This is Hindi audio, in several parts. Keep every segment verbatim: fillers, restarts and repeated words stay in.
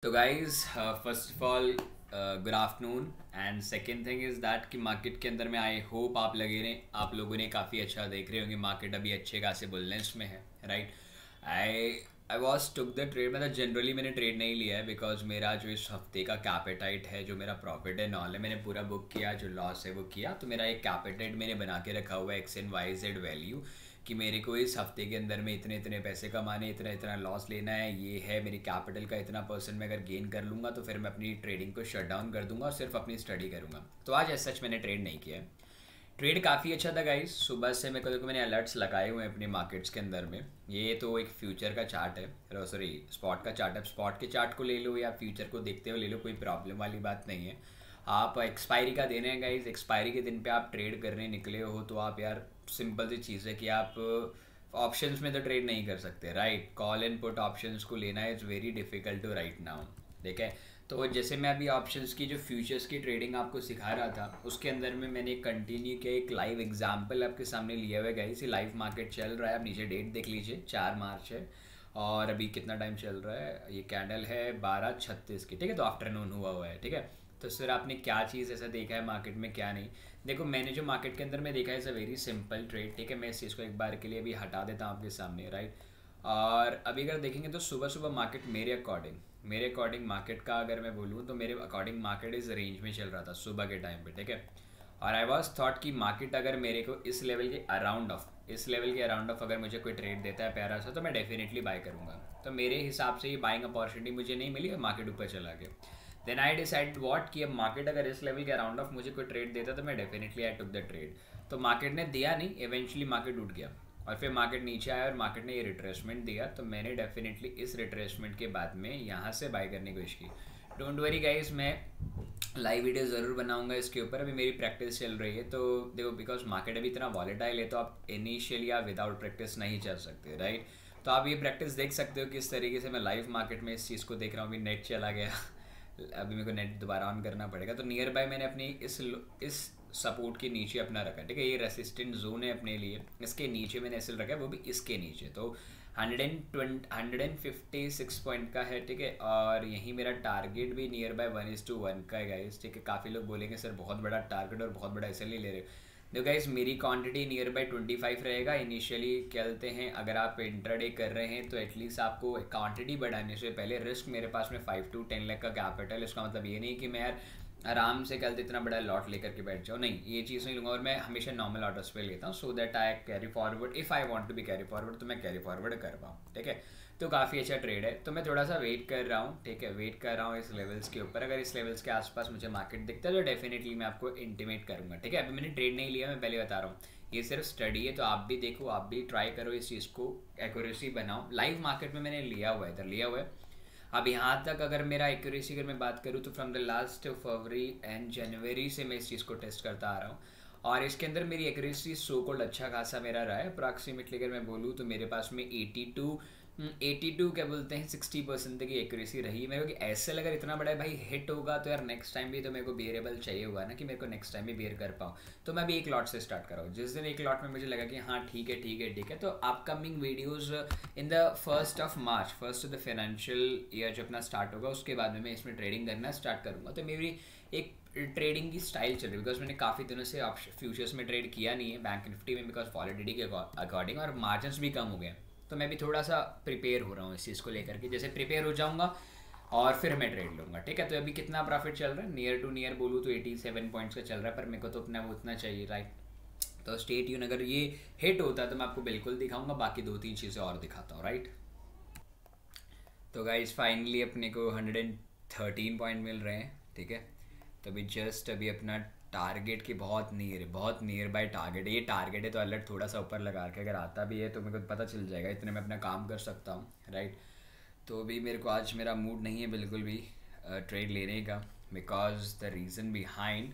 तो guys first of all good afternoon and second thing is that कि मार्केट के अंदर में आई होप आप लगे ने आप लोगों ने काफ़ी अच्छा देख रहे होंगे। मार्केट अभी अच्छे खासे बुलनेस में है, right. I I was took the trade, मतलब जनरली मैंने ट्रेड नहीं लिया है बिकॉज मेरा जो इस हफ्ते का कैपिटाइट है, जो मेरा प्रॉफिट है नॉल है, मैंने पूरा बुक किया, जो लॉस है वो किया। तो मेरा एक कैपिटाइट मैंने बना के रखा हुआ है X and Y Z value कि मेरे को इस हफ्ते के अंदर में इतने इतने पैसे कमाने, इतना इतना लॉस लेना है, ये है मेरी कैपिटल का इतना परसेंट। मैं अगर गेन कर लूँगा तो फिर मैं अपनी ट्रेडिंग को शट डाउन कर दूंगा और सिर्फ अपनी स्टडी करूँगा। तो आज एज सच मैंने ट्रेड नहीं किया है। ट्रेड काफ़ी अच्छा था गाइस, सुबह से मेरे को देखो मैंने अलर्ट्स लगाए हुए हैं अपने मार्केट्स के अंदर में। ये तो एक फ्यूचर का चार्ट है, सॉरी स्पॉट का चार्ट है। स्पॉट के चार्ट को ले लो या फ्यूचर को देखते हुए ले लो, कोई प्रॉब्लम वाली बात नहीं है। आप एक्सपायरी का देने हैं गाइस, एक्सपायरी के दिन पे आप ट्रेड करने निकले हो तो आप यार सिंपल सी चीज़ है कि आप ऑप्शंस में तो ट्रेड नहीं कर सकते, right. Call and put options को लेना is very difficult to right now, ठीक है। तो जैसे मैं अभी ऑप्शंस की जो फ्यूचर्स की ट्रेडिंग आपको सिखा रहा था, उसके अंदर में मैंने कंटिन्यू किया, एक लाइव एग्जांपल आपके सामने लिया हुआ है गाइस। ये लाइव मार्केट चल रहा है, आप नीचे डेट देख लीजिए, चार मार्च है और अभी कितना टाइम चल रहा है, ये कैंडल है बारह छत्तीस की, ठीक है। तो आफ्टरनून हुआ हुआ है, ठीक है। तो सर आपने क्या चीज़ ऐसा देखा है मार्केट में, क्या नहीं। देखो मैंने जो मार्केट के अंदर में देखा है is a very simple trade, ठीक है। मैं इस चीज़ को एक बार के लिए अभी हटा देता हूँ आपके सामने, राइट। और अभी अगर देखेंगे तो सुबह सुबह मार्केट मेरे अकॉर्डिंग मेरे अकॉर्डिंग मार्केट का अगर मैं बोलूँ तो मेरे अकॉर्डिंग मार्केट इस रेंज में चल रहा था सुबह के टाइम पे, ठीक है। और आई वॉज थॉट कि मार्केट अगर मेरे को इस लेवल के अराउंड ऑफ इस लेवल के अराउंड ऑफ अगर मुझे कोई ट्रेड देता है प्यारा सा, तो मैं डेफिनेटली बाय करूँगा। तो मेरे हिसाब से ये बाइंग अपॉर्चुनिटी मुझे नहीं मिली और मार्केट ऊपर चला गया। देन आई डिसाइड वॉट कि अब मार्केट अगर इस लेवल के अराउंड ऑफ मुझे कोई ट्रेड देता तो मैं definitely I took the trade. तो मार्केट ने दिया नहीं, इवेंचुअली मार्केट उठ गया और फिर मार्केट नीचे आया और मार्केट ने ये रिट्रेसमेंट दिया। तो मैंने डेफिनेटली इस रिट्रेसमेंट के बाद में यहाँ से बाय करने की कोशिश की। डोंट वरी गाइस, मैं लाइव वीडियो ज़रूर बनाऊंगा इसके ऊपर। अभी मेरी प्रैक्टिस चल रही है तो देखो, बिकॉज मार्केट अभी इतना वॉलेटाइल है तो आप इनिशियली आप विदाउट प्रैक्टिस नहीं चल सकते, राइट। तो आप ये प्रैक्टिस देख सकते हो किस तरीके से मैं लाइव मार्केट में इस चीज़ को देख रहा हूँ। अभी नेट चला गया अभी मेरे को नेट दोबारा ऑन करना पड़ेगा। तो नियर बाय मैंने अपनी इस इस सपोर्ट के नीचे अपना रखा, ठीक है। ये रेसिस्टेंट जोन है अपने लिए, इसके नीचे मैंने एसएल रखा है, वो भी इसके नीचे। तो hundred and twenty hundred and fifty six point का है, ठीक है। और यही मेरा टारगेट भी near by one is to one का है गाइस, ठीक है। काफ़ी लोग बोलेंगे सर बहुत बड़ा टारगेट और बहुत बड़ा एसएल नहीं ले रहे हो। देखो गाइस, मेरी quantity near by twenty five रहेगा इनिशियली। कहते हैं अगर आप इंट्राडे कर रहे हैं तो एटलीस्ट आपको क्वांटिटी बढ़ाने से पहले रिस्क मेरे पास में फाइव टू टेन लाख का कैपिटल। इसका मतलब ये नहीं कि मैं यार आराम से कल इतना बड़ा लॉट लेकर के बैठ जाओ, नहीं, ये चीज़ नहीं लूँगा। और मैं हमेशा नॉर्मल ऑर्डर्स पे लेता हूँ so that I carry forward, if I want to be carry forward तो मैं कैरी फॉरवर्ड कर पाऊँ, ठीक है। तो काफ़ी अच्छा ट्रेड है। तो मैं थोड़ा सा वेट कर रहा हूँ, ठीक है, वेट कर रहा हूँ इस लेवल्स के ऊपर। अगर इस लेवल्स के आसपास मुझे मार्केट दिखता है तो डेफिनेटली मैं आपको इंटीमेट करूँगा, ठीक है। अभी मैंने ट्रेड नहीं लिया, मैं पहले बता रहा हूँ, ये सिर्फ स्टडी है। तो आप भी देखो, आप भी ट्राई करो, इस चीज़ को एक्यूरेसी बनाओ। लाइव मार्केट में मैंने लिया हुआ है, इधर लिया हुआ है। अब यहाँ तक अगर मेरा एक्यूरेसी अगर मैं बात करूँ तो from the last February and January से मैं इस चीज़ को टेस्ट करता आ रहा हूँ और इसके अंदर मेरी एक्यूरेसी सो कॉल्ड अच्छा खासा मेरा रहा है। अप्रॉक्सीमेटली अगर मैं बोलूँ तो मेरे पास में एटी टू एटी टू क्या बोलते हैं सिक्सटी परसेंट तक की एक्यूरेसी रही है मेरे को। ऐसे अगर इतना बड़ा भाई हिट होगा तो यार नेक्स्ट टाइम भी तो मेरे को बियरेबल चाहिए होगा ना, कि मेरे को नेक्स्ट टाइम भी बियर कर पाऊँ। तो मैं भी एक लॉट से स्टार्ट कर रहा हूँ। जिस दिन एक लॉट में मुझे लगा कि हाँ ठीक है ठीक है ठीक है, तो upcoming videos in the first of March, first of the financial year जो अपना स्टार्ट होगा उसके बाद में मैं इसमें ट्रेडिंग करना स्टार्ट करूँगा। तो मेरी एक ट्रेडिंग की स्टाइल चल रही है बिकॉज मैंने काफ़ी दिनों से फ्यूचर्स में ट्रेड किया नहीं है बैंक निफ्टी में, बिकॉज वॉलेटिलिटी के अकॉर्डिंग और मार्जिन्स भी कम हो गए। तो मैं भी थोड़ा सा प्रिपेयर हो रहा हूँ इस चीज़ को लेकर के। जैसे प्रिपेयर हो जाऊँगा और फिर मैं ट्रेड लूँगा, ठीक है। तो अभी कितना प्रॉफिट चल रहा है, नियर टू नियर बोलूँ तो एटी सेवन पॉइंट्स का चल रहा है, पर मेरे को तो अपना वो उतना चाहिए, राइट। तो स्टे ट्यून, अगर ये हिट होता है तो मैं आपको बिल्कुल दिखाऊंगा, बाकी दो तीन चीज़ें और दिखाता हूँ, राइट। तो गाइज फाइनली अपने को हंड्रेड एंड थर्टीन पॉइंट मिल रहे हैं, ठीक है। तो अभी जस्ट अभी अपना टारगेट के बहुत नियर बहुत नियर बाय टारगेट है। ये टारगेट है तो अलर्ट थोड़ा सा ऊपर लगा के अगर आता भी है तो मेरे को पता चल जाएगा, इतने में अपना काम कर सकता हूँ, राइट। तो अभी मेरे को आज मेरा मूड नहीं है बिल्कुल भी ट्रेड लेने का, because the reason behind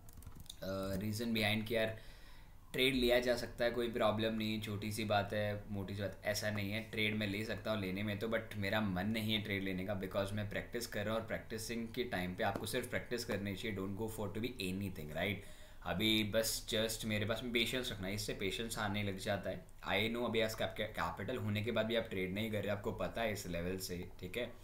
reason behind कि यार ट्रेड लिया जा सकता है, कोई प्रॉब्लम नहीं, छोटी सी बात है, मोटी सी बात ऐसा नहीं है। ट्रेड में ले सकता हूँ लेने में तो, बट मेरा मन नहीं है ट्रेड लेने का बिकॉज मैं प्रैक्टिस कर रहा हूँ और प्रैक्टिसिंग के टाइम पे आपको सिर्फ प्रैक्टिस करनी चाहिए, don't go for to be anything, right. अभी बस जस्ट मेरे पास में पेशेंस रखना है, इससे पेशेंस आने लग जाता है। आई नो अभी आज कैपिटल होने के बाद भी आप ट्रेड नहीं कर रहे, आपको पता है इस लेवल से, ठीक है।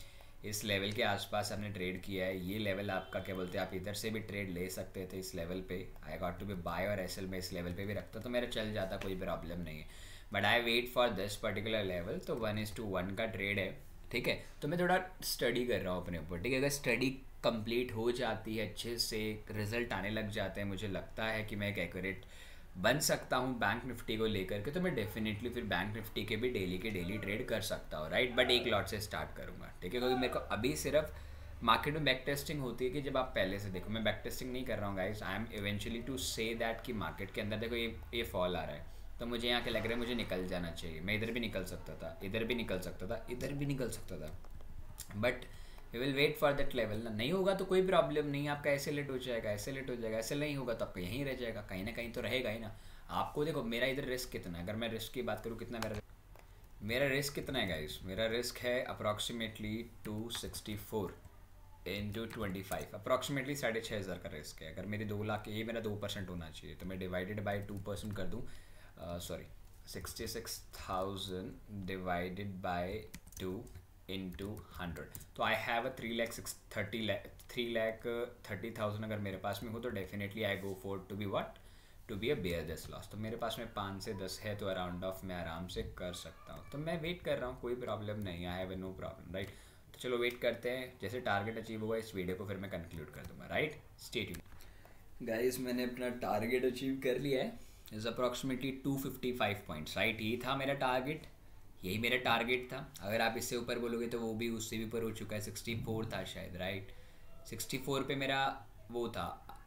इस लेवल के आसपास हमने ट्रेड किया है। ये लेवल आपका क्या बोलते हैं, आप इधर से भी ट्रेड ले सकते थे इस लेवल पे। I got to be buy और एसएल में इस लेवल पे भी रखता तो मेरा चल जाता, कोई प्रॉब्लम नहीं है। But I wait for this particular level. तो वन इज़ टू वन का ट्रेड है, ठीक है। तो मैं थोड़ा स्टडी कर रहा हूँ अपने ऊपर, ठीक है। अगर स्टडी कंप्लीट हो जाती है अच्छे से, रिजल्ट आने लग जाते हैं, मुझे लगता है कि मैं एक एक्यूरेट बन सकता हूँ बैंक निफ्टी को लेकर के, तो मैं डेफिनेटली फिर बैंक निफ्टी के भी डेली के डेली ट्रेड कर सकता हूँ, राइट। बट एक लॉट से स्टार्ट करूँगा, ठीक है, क्योंकि मेरे को अभी सिर्फ मार्केट में बैक टेस्टिंग होती है कि जब आप पहले से देखो, मैं बैक टेस्टिंग नहीं कर रहा हूँ guys. I am eventually to say that कि मार्केट के अंदर देखो ये ये फॉल आ रहा है, तो मुझे यहाँ के लग रहा है मुझे निकल जाना चाहिए। मैं इधर भी निकल सकता था, इधर भी निकल सकता था, इधर भी निकल सकता था, but we will wait for that level ना। नहीं होगा तो कोई प्रॉब्लम नहीं, आपका ऐसे लेट हो जाएगा, ऐसे लेट हो जाएगा, ऐसे नहीं होगा तो आपका यहीं रह जाएगा, कहीं ना कहीं तो रहेगा ही ना। आपको देखो मेरा इधर रिस्क कितना है, अगर मैं रिस्क की बात करूँ, कितना मेरा मेरा रिस्क कितना है गाइस, मेरा रिस्क है approximately two sixty four into twenty five, approximately साढ़े छः हज़ार का रिस्क है। अगर मेरी दो लाख, ये मेरा दो परसेंट होना चाहिए, तो मैं डिवाइडेड बाई टू परसेंट कर दूँ, sorry sixty six thousand divided by two into hundred, तो I have a three lakh six thirty lakh three lakh thirty thousand अगर मेरे पास में हो, तो definitely I go for to be what, to be a bear this loss. तो मेरे पास में पाँच से दस है, तो अराउंड ऑफ मैं आराम से कर सकता हूँ। तो मैं वेट कर रहा हूँ, कोई प्रॉब्लम नहीं, I have no problem, right. तो चलो वेट करते हैं, जैसे टारगेट अचीव होगा इस वीडियो को फिर मैं कंक्लूड कर दूंगा, राइट। स्टे ट्यून्ड गाइस, मैंने अपना टारगेट अचीव कर लिया है, is approximately two fifty five points, right. ये था मेरा टारगेट, यही मेरा टारगेट था। अगर आप इससे ऊपर बोलोगे तो वो भी उससे भी ऊपर हो चुका है, सिक्सटी फोर था शायद, राइट। सिक्सटी फोर पे मेरा वो था,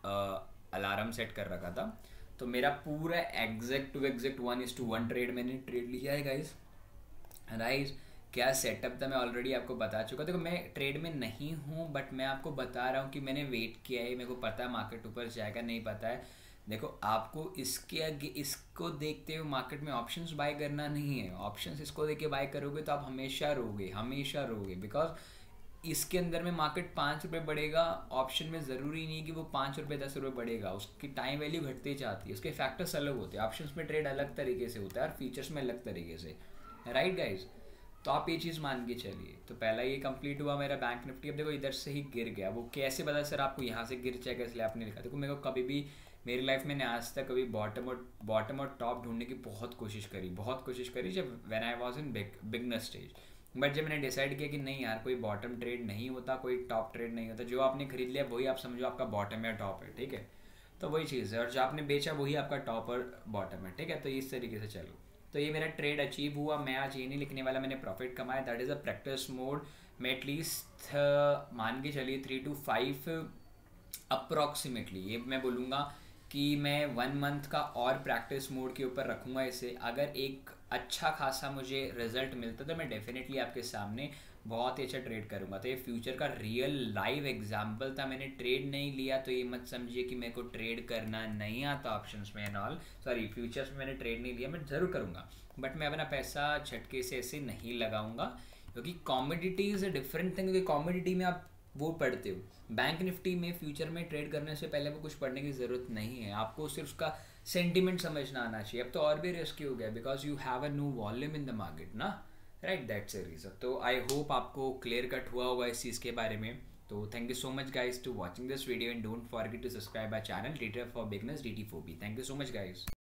अलार्म सेट कर रखा था। तो मेरा पूरा exact to exact one is to one trade मैंने ट्रेड लिया है गाइस, राइट। क्या सेटअप था मैं ऑलरेडी आपको बता चुका। देखो मैं ट्रेड में नहीं हूँ, बट मैं आपको बता रहा हूँ कि मैंने वेट किया है, मेरे को पता है मार्केट ऊपर जाएगा, नहीं पता है। देखो आपको इसके आगे इसको देखते हुए मार्केट में ऑप्शंस बाय करना नहीं है। ऑप्शंस इसको देख के बाय करोगे तो आप हमेशा रोगे, हमेशा रोगे, बिकॉज इसके अंदर में मार्केट पाँच रुपये बढ़ेगा, ऑप्शन में ज़रूरी नहीं कि वो पाँच रुपये दस रुपये बढ़ेगा, उसकी टाइम वैल्यू घटती जाती है, उसके फैक्टर्स अलग होते हैं। ऑप्शंस में ट्रेड अलग तरीके से होता है और फीचर्स में अलग तरीके से, राइट गाइज। तो आप ये चीज़ मान के चलिए। तो पहला ये कंप्लीट हुआ मेरा बैंक निफ्टी। अब देखो इधर से ही गिर गया, वो कैसे पता सर आपको यहाँ से गिर जाएगा, इसलिए आपने लिखा। देखो मेरे को कभी भी मेरी लाइफ में, मैंने आज तक कभी बॉटम और बॉटम और टॉप ढूंढने की बहुत कोशिश करी, बहुत कोशिश करी जब when I was in big beginner stage. But जब मैंने डिसाइड किया कि नहीं यार, कोई बॉटम ट्रेड नहीं होता, कोई टॉप ट्रेड नहीं होता, जो आपने खरीद लिया वही आप समझो आपका बॉटम या टॉप है, ठीक है। तो वही चीज़ है, और जो आपने बेचा वही आपका टॉप और बॉटम है, ठीक है। तो इस तरीके से चलो। तो ये मेरा ट्रेड अचीव हुआ। मैं आज ये नहीं लिखने वाला मैंने प्रॉफिट कमाया, that is a practice mode. मैं एटलीस्ट मान के चलिए थ्री टू फाइव अप्रॉक्सीमेटली, ये मैं बोलूँगा कि मैं वन मंथ का और प्रैक्टिस मोड के ऊपर रखूँगा इसे। अगर एक अच्छा खासा मुझे रिजल्ट मिलता तो मैं डेफिनेटली आपके सामने बहुत ही अच्छा ट्रेड करूँगा। तो ये फ्यूचर का रियल लाइव एग्जाम्पल था। मैंने ट्रेड नहीं लिया तो ये मत समझिए कि मेरे को ट्रेड करना नहीं आता ऑप्शंस में एंड ऑल, सॉरी फ्यूचर्स में मैंने ट्रेड नहीं लिया, मैं ज़रूर करूँगा, बट मैं अपना पैसा झटके से ऐसे नहीं लगाऊंगा, क्योंकि commodity is a different thing. क्योंकि कॉमोडिटी में आप वो पढ़ते हो, बैंक निफ्टी में फ्यूचर में ट्रेड करने से पहले वो कुछ पढ़ने की ज़रूरत नहीं है, आपको सिर्फ उसका सेंटिमेंट समझना आना चाहिए। अब तो और भी रिस्की हो गया, because you have a new volume in the market ना, राइट। That's a reason. तो आई होप आपको क्लियर कट हुआ होगा इस चीज़ के बारे में। तो thank you so much guys to watching this video and don't forget to subscribe our channel D T F for beginners, D T four B. Thank you so much guys.